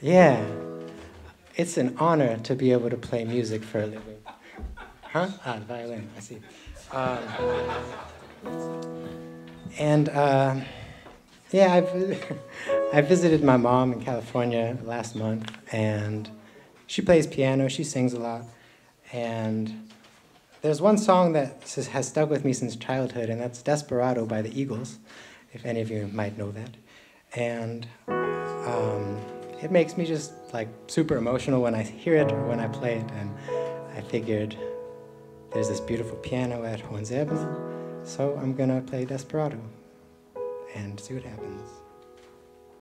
Yeah, it's an honor to be able to play music for a living. Huh? Ah, violin, I see. Um, and yeah, I visited my mom in California last month, and she plays piano, she sings a lot, and there's one song that has stuck with me since childhood, and that's Desperado by the Eagles, if any of you might know that. And it makes me just like super emotional when I hear it or when I play it, and I figured there's this beautiful piano at Hohenzollern, so I'm gonna play Desperado and see what happens.